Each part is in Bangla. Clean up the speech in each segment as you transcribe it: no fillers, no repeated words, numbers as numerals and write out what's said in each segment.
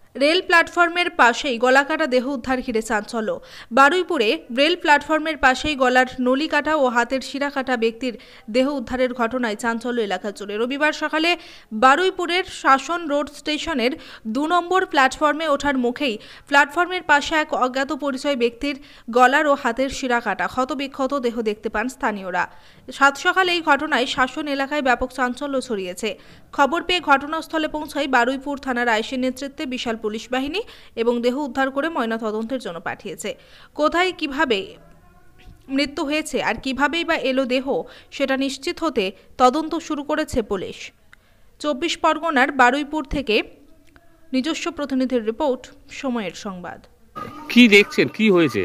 রেল প্ল্যাটফর্মের পাশেই গলাকাটা দেহ উদ্ধার ঘিরে চাঞ্চল্য। বারুইপুরে রেল প্ল্যাটফর্মের পাশেই গলার নলি কাটা ও হাতের শিরা কাটা ব্যক্তির দেহ উদ্ধারের ঘটনায় চাঞ্চল্য এলাকা জুড়ে। রবিবার সকালে বারুইপুরের শাসন রোড স্টেশনের 2 নম্বর প্ল্যাটফর্মে ওঠার মুখেই প্ল্যাটফর্মের পাশে এক অজ্ঞাত পরিচয় ব্যক্তির গলার ও হাতের শিরা কাটা ক্ষতবিক্ষত দেহ দেখতে পান স্থানীয়রা। সাত সকালে এই ঘটনায় শাসন এলাকায় ব্যাপক চাঞ্চল্য ছড়িয়েছে। খবর পেয়ে ঘটনাস্থলে পৌঁছায় বারুইপুর থানার আইসির নেতৃত্বে বিশাল পুলিশ বাহিনী এবং দেহ উদ্ধার করে ময়নাতদন্তের জন্য পাঠিয়েছে। কোথায় কিভাবে মৃত্যু হয়েছে আর কিভাবেই বা এলো দেহ সেটা নিশ্চিত হতে তদন্ত শুরু করেছে পুলিশ। 24 পরগনার বারুইপুর থেকে নিজস্ব প্রতিনিধির রিপোর্ট, সময়ের সংবাদ। কি দেখছেন, কি হয়েছে?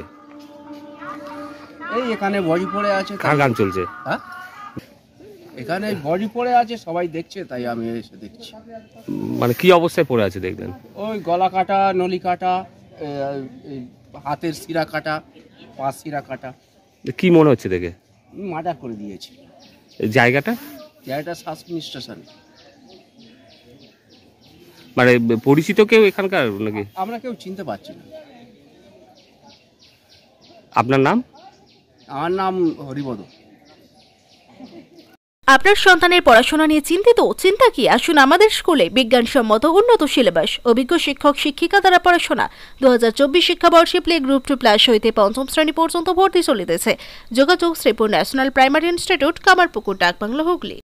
এই এখানে বডি পড়ে আছে। কার গান চলছে? হ্যাঁ, এখানে বডি পড়ে আছে, সবাই দেখছে তাই আমি এসে দেখছি। মানে কি অবস্থায় পড়ে আছে দেখলেন? ওই গলা কাটা, নলি কাটা, হাতের শিরা কাটা, পা শিরা কাটা। কি মনে হচ্ছে দেখে? মার্ডার করে দিয়েছে। জায়গাটা শাসন স্টেশন। মানে পরিচিত কেউ এখানকার নাকি? আমরা কেউ চিনতে পারছি না। আপনার নাম? আমার নাম হরিপদ। আপনার সন্তানের পড়াশোনা নিয়ে চিন্তিত? চিন্তা কি, আসুন আমাদের স্কুলে। বিজ্ঞানসম্মত উন্নত সিলেবাস, অভিজ্ঞ শিক্ষক শিক্ষিকা দ্বারা পড়াশোনা। 2024 শিক্ষাবর্ষে প্লে গ্রুপ 2+ হইতে 5ম শ্রেণী পর্যন্ত ভর্তি চলিতেছে। যোগাযোগ Sripur national primary institute, Kamarpukur, Dakbanglo, Hooghly.